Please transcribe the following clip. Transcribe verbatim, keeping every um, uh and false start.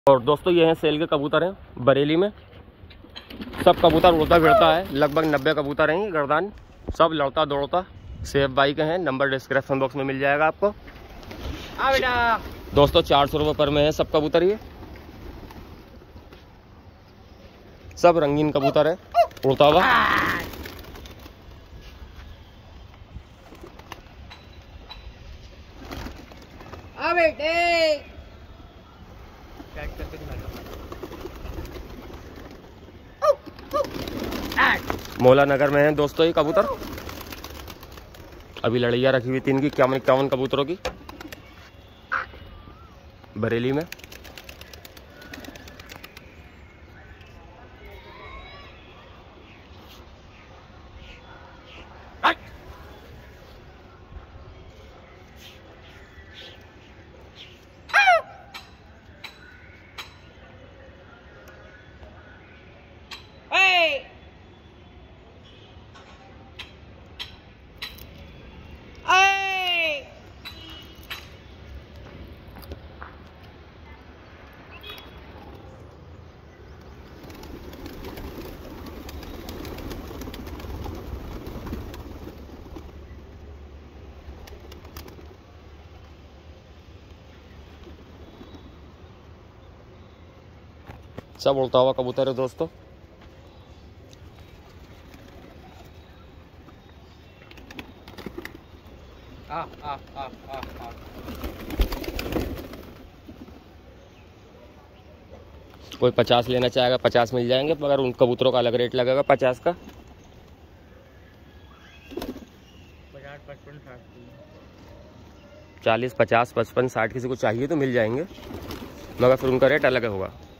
और दोस्तों ये हैं सेल के कबूतर हैं बरेली में। सब कबूतर उड़ता फिरता है, लगभग नब्बे कबूतर हैं गर्दान, सब लड़ता दौड़ता। सेफ बाई के हैं, नंबर डिस्क्रिप्शन बॉक्स में मिल जाएगा आपको। आ बेटा दोस्तों चार सौ रुपये पर में है सब कबूतर। ये सब रंगीन कबूतर है उड़ता हुआ। आ बेटे मौला नगर में है दोस्तों ये कबूतर। अभी लड़ैया रखी हुई तीन की इक्यावन इक्यावन कबूतरों की बरेली में। सब उड़ता हुआ कबूतर है दोस्तों। आ, आ, आ, आ, आ। कोई पचास लेना चाहेगा पचास मिल जाएंगे, मगर उन कबूतरों का अलग रेट लगेगा पचास का। पचास पचपन साठ चालीस पचास पचपन साठ किसी को चाहिए तो मिल जाएंगे, मगर फिर उनका रेट अलग होगा।